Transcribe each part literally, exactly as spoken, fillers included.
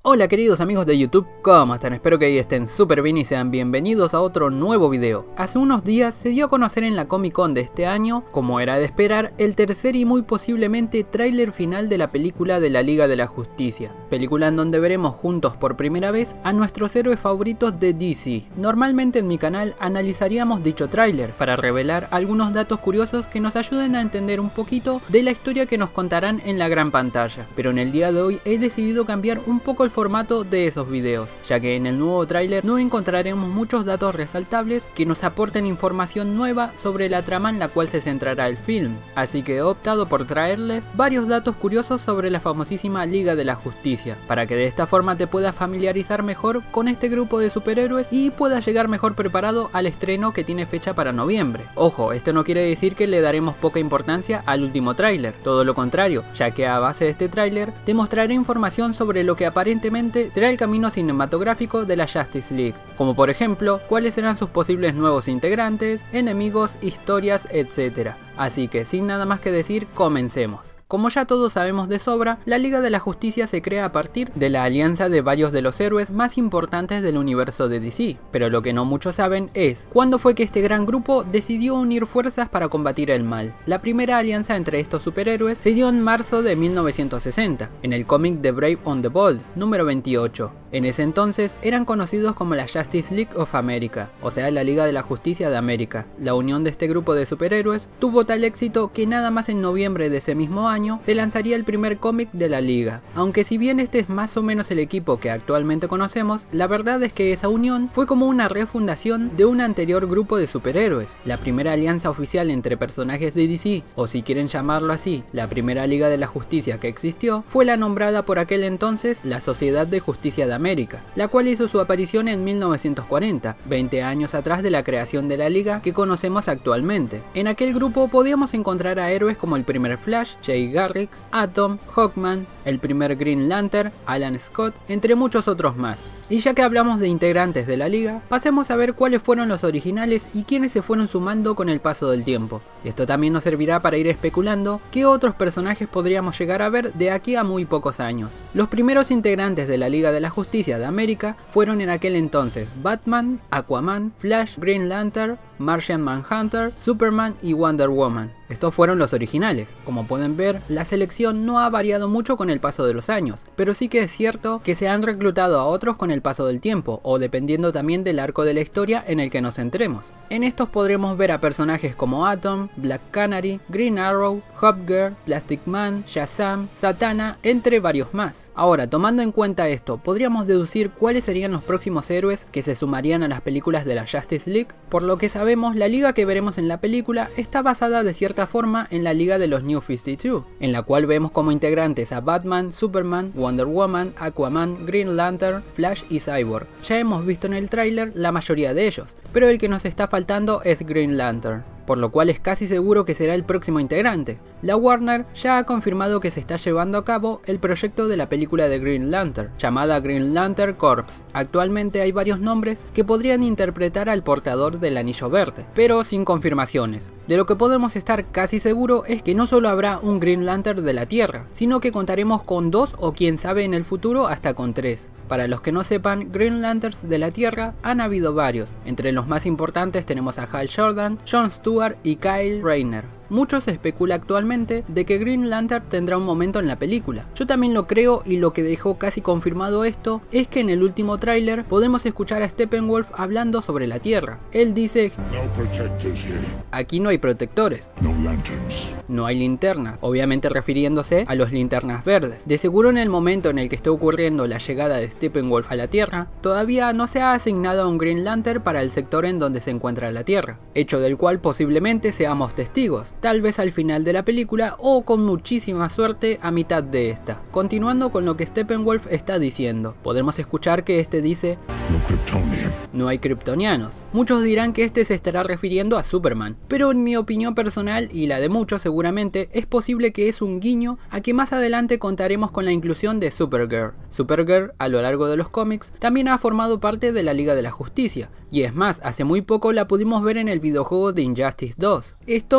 Hola queridos amigos de YouTube, ¿cómo están? Espero que ahí estén súper bien y sean bienvenidos a otro nuevo video. Hace unos días se dio a conocer en la Comic Con de este año, como era de esperar, el tercer y muy posiblemente tráiler final de la película de la Liga de la Justicia. Película en donde veremos juntos por primera vez a nuestros héroes favoritos de D C. Normalmente en mi canal analizaríamos dicho tráiler para revelar algunos datos curiosos que nos ayuden a entender un poquito de la historia que nos contarán en la gran pantalla. Pero en el día de hoy he decidido cambiar un poco el formato de esos videos, ya que en el nuevo tráiler no encontraremos muchos datos resaltables que nos aporten información nueva sobre la trama en la cual se centrará el film, así que he optado por traerles varios datos curiosos sobre la famosísima Liga de la Justicia, para que de esta forma te puedas familiarizar mejor con este grupo de superhéroes y puedas llegar mejor preparado al estreno que tiene fecha para noviembre. Ojo, esto no quiere decir que le daremos poca importancia al último tráiler, todo lo contrario, ya que a base de este tráiler te mostraré información sobre lo que aparentemente será el camino cinematográfico de la Justice League, como por ejemplo, cuáles serán sus posibles nuevos integrantes, enemigos, historias, etcétera. Así que sin nada más que decir, comencemos. Como ya todos sabemos de sobra, la Liga de la Justicia se crea a partir de la alianza de varios de los héroes más importantes del universo de D C, pero lo que no muchos saben es cuándo fue que este gran grupo decidió unir fuerzas para combatir el mal. La primera alianza entre estos superhéroes se dio en marzo de mil novecientos sesenta, en el cómic The Brave and the Bold, número veintiocho. En ese entonces eran conocidos como la Justice League of America, o sea la Liga de la Justicia de América. La unión de este grupo de superhéroes tuvo tal éxito que nada más en noviembre de ese mismo año se lanzaría el primer cómic de la Liga. Aunque si bien este es más o menos el equipo que actualmente conocemos, la verdad es que esa unión fue como una refundación de un anterior grupo de superhéroes. La primera alianza oficial entre personajes de D C, o si quieren llamarlo así, la primera Liga de la Justicia que existió, fue la nombrada por aquel entonces la Sociedad de Justicia de América, la cual hizo su aparición en mil novecientos cuarenta, veinte años atrás de la creación de la Liga que conocemos actualmente. En aquel grupo podíamos encontrar a héroes como el primer Flash, Jay Garrick, Atom, Hawkman, el primer Green Lantern, Alan Scott, entre muchos otros más. Y ya que hablamos de integrantes de la Liga, pasemos a ver cuáles fueron los originales y quiénes se fueron sumando con el paso del tiempo. Esto también nos servirá para ir especulando qué otros personajes podríamos llegar a ver de aquí a muy pocos años. Los primeros integrantes de la Liga de la Justicia de América fueron en aquel entonces Batman, Aquaman, Flash, Green Lantern, Martian Manhunter, Superman y Wonder Woman. Estos fueron los originales. Como pueden ver, la selección no ha variado mucho con el paso de los años, pero sí que es cierto que se han reclutado a otros con el paso del tiempo, o dependiendo también del arco de la historia en el que nos centremos. En estos podremos ver a personajes como Atom, Black Canary, Green Arrow, Hawkgirl, Plastic Man, Shazam, Zatanna, entre varios más. Ahora, tomando en cuenta esto, podríamos deducir cuáles serían los próximos héroes que se sumarían a las películas de la Justice League. Por lo que sabemos, la liga que veremos en la película está basada de cierta forma en la Liga de los New cincuenta y dos, en la cual vemos como integrantes a Batman, Superman, Wonder Woman, Aquaman, Green Lantern, Flash y Cyborg. Ya hemos visto en el tráiler la mayoría de ellos, pero el que nos está faltando es Green Lantern, por lo cual es casi seguro que será el próximo integrante. La Warner ya ha confirmado que se está llevando a cabo el proyecto de la película de Green Lantern, llamada Green Lantern Corps. Actualmente hay varios nombres que podrían interpretar al portador del anillo verde, pero sin confirmaciones. De lo que podemos estar casi seguro es que no solo habrá un Green Lantern de la Tierra, sino que contaremos con dos o quién sabe en el futuro hasta con tres. Para los que no sepan, Green Lanterns de la Tierra han habido varios. Entre los más importantes tenemos a Hal Jordan, John Stewart y Kyle Rayner. Mucho se especula actualmente de que Green Lantern tendrá un momento en la película. Yo también lo creo, y lo que dejó casi confirmado esto es que en el último tráiler podemos escuchar a Steppenwolf hablando sobre la Tierra. Él dice: aquí no hay protectores, no, no hay linterna, obviamente refiriéndose a los linternas verdes. De seguro en el momento en el que esté ocurriendo la llegada de Steppenwolf a la Tierra, todavía no se ha asignado a un Green Lantern para el sector en donde se encuentra la Tierra, hecho del cual posiblemente seamos testigos, tal vez al final de la película o con muchísima suerte a mitad de esta. Continuando con lo que Steppenwolf está diciendo, podemos escuchar que este dice: no hay kryptonianos. Muchos dirán que este se estará refiriendo a Superman, pero en mi opinión personal y la de muchos seguramente es posible que es un guiño a que más adelante contaremos con la inclusión de Supergirl. Supergirl a lo largo de los cómics también ha formado parte de la Liga de la Justicia, y es más, hace muy poco la pudimos ver en el videojuego de Injustice dos. Esto no es casual.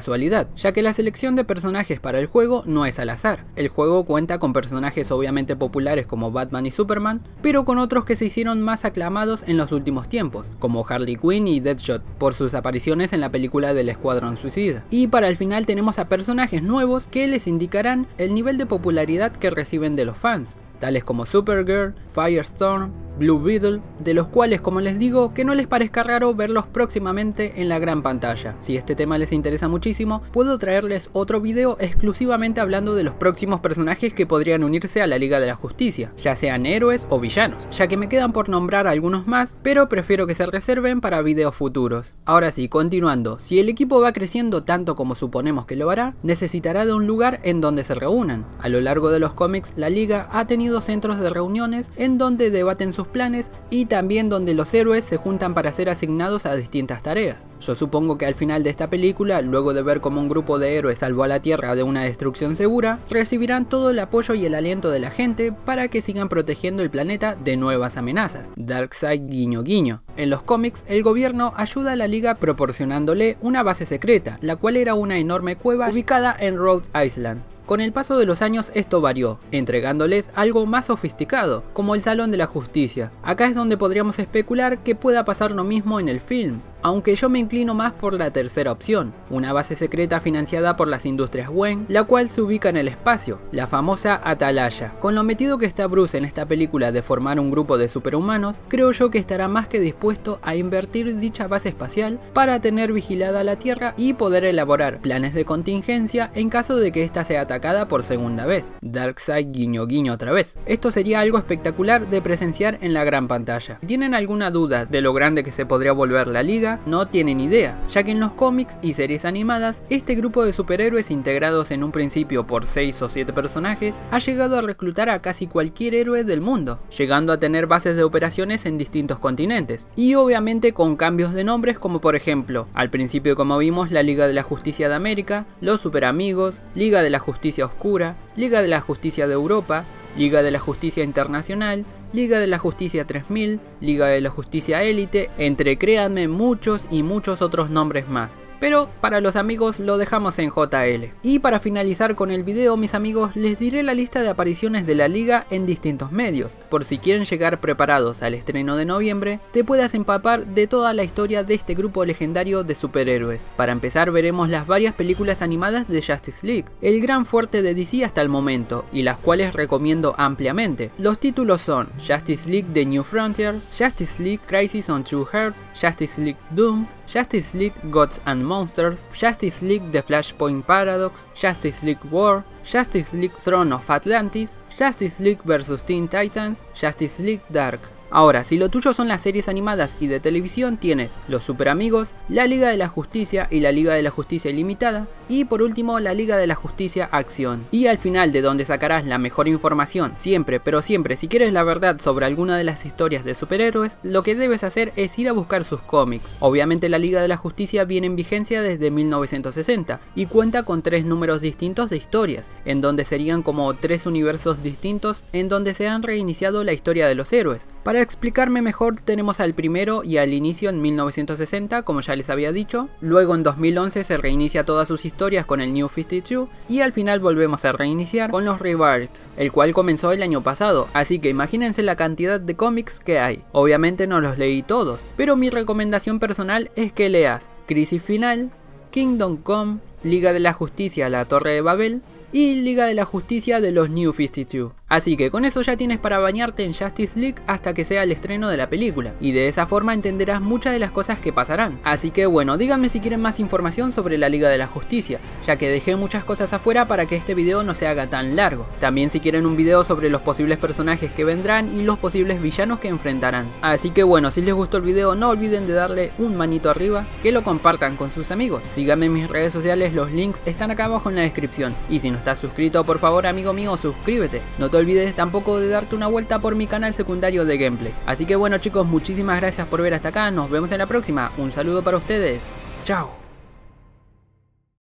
casualidad, ya que la selección de personajes para el juego no es al azar. El juego cuenta con personajes obviamente populares como Batman y Superman, pero con otros que se hicieron más aclamados en los últimos tiempos, como Harley Quinn y Deadshot, por sus apariciones en la película del Escuadrón Suicida. Y para el final tenemos a personajes nuevos que les indicarán el nivel de popularidad que reciben de los fans, tales como Supergirl, Firestorm, Blue Beetle, de los cuales, como les digo, que no les parezca raro verlos próximamente en la gran pantalla. Si este tema les interesa muchísimo, puedo traerles otro video exclusivamente hablando de los próximos personajes que podrían unirse a la Liga de la Justicia, ya sean héroes o villanos, ya que me quedan por nombrar algunos más, pero prefiero que se reserven para videos futuros. Ahora sí, continuando, si el equipo va creciendo tanto como suponemos que lo hará, necesitará de un lugar en donde se reúnan. A lo largo de los cómics, la Liga ha tenido centros de reuniones en donde debaten sus planes y también donde los héroes se juntan para ser asignados a distintas tareas. Yo supongo que al final de esta película, luego de ver cómo un grupo de héroes salvó a la Tierra de una destrucción segura, recibirán todo el apoyo y el aliento de la gente para que sigan protegiendo el planeta de nuevas amenazas. Darkseid guiño guiño. En los cómics, el gobierno ayuda a la Liga proporcionándole una base secreta, la cual era una enorme cueva ubicada en Rhode Island. Con el paso de los años esto varió, entregándoles algo más sofisticado, como el Salón de la Justicia. Acá es donde podríamos especular que pueda pasar lo mismo en el film, aunque yo me inclino más por la tercera opción, una base secreta financiada por las industrias Wayne, la cual se ubica en el espacio, la famosa Atalaya. Con lo metido que está Bruce en esta película de formar un grupo de superhumanos, creo yo que estará más que dispuesto a invertir dicha base espacial para tener vigilada la Tierra y poder elaborar planes de contingencia en caso de que ésta sea atacada por segunda vez. Darkseid guiño guiño otra vez. Esto sería algo espectacular de presenciar en la gran pantalla. Si tienen alguna duda de lo grande que se podría volver la Liga, no tienen idea, ya que en los cómics y series animadas, este grupo de superhéroes integrados en un principio por seis o siete personajes ha llegado a reclutar a casi cualquier héroe del mundo, llegando a tener bases de operaciones en distintos continentes, y obviamente con cambios de nombres como por ejemplo, al principio como vimos la Liga de la Justicia de América, los Superamigos, Liga de la Justicia Oscura, Liga de la Justicia de Europa, Liga de la Justicia Internacional, Liga de la Justicia tres mil, Liga de la Justicia Élite, entre créanme muchos y muchos otros nombres más. Pero para los amigos lo dejamos en J L. Y para finalizar con el video, mis amigos, les diré la lista de apariciones de la Liga en distintos medios, por si quieren llegar preparados al estreno de noviembre, te puedas empapar de toda la historia de este grupo legendario de superhéroes. Para empezar veremos las varias películas animadas de Justice League, el gran fuerte de D C hasta el momento, y las cuales recomiendo ampliamente. Los títulos son Justice League The New Frontier, Justice League Crisis on Two Earths, Justice League Doom, Justice League Gods and Monsters, Justice League The Flashpoint Paradox, Justice League War, Justice League Throne of Atlantis, Justice League versus Teen Titans, Justice League Dark. Ahora, si lo tuyo son las series animadas y de televisión, tienes Los Superamigos, la Liga de la Justicia y la Liga de la Justicia Ilimitada, y por último la Liga de la Justicia Acción. Y al final, de donde sacarás la mejor información, siempre, pero siempre, si quieres la verdad sobre alguna de las historias de superhéroes, lo que debes hacer es ir a buscar sus cómics. Obviamente la Liga de la Justicia viene en vigencia desde mil novecientos sesenta, y cuenta con tres números distintos de historias, en donde serían como tres universos distintos en donde se han reiniciado la historia de los héroes. Para explicarme mejor, tenemos al primero y al inicio en mil novecientos sesenta, como ya les había dicho, luego en dos mil once se reinicia todas sus historias con el New cincuenta y dos, y al final volvemos a reiniciar con los Rebirths, el cual comenzó el año pasado, así que imagínense la cantidad de cómics que hay. Obviamente no los leí todos, pero mi recomendación personal es que leas Crisis Final, Kingdom Come, Liga de la Justicia La Torre de Babel y Liga de la Justicia de los New cincuenta y dos. Así que con eso ya tienes para bañarte en Justice League hasta que sea el estreno de la película, y de esa forma entenderás muchas de las cosas que pasarán. Así que bueno, díganme si quieren más información sobre la Liga de la Justicia, ya que dejé muchas cosas afuera para que este video no se haga tan largo. También si quieren un video sobre los posibles personajes que vendrán y los posibles villanos que enfrentarán. Así que bueno, si les gustó el video no olviden de darle un manito arriba, que lo compartan con sus amigos. Síganme en mis redes sociales, los links están acá abajo en la descripción. Y si no estás suscrito, por favor amigo mío, suscríbete. No te olvides tampoco de darte una vuelta por mi canal secundario de gameplays. Así que bueno chicos, muchísimas gracias por ver hasta acá, nos vemos en la próxima, un saludo para ustedes, chao.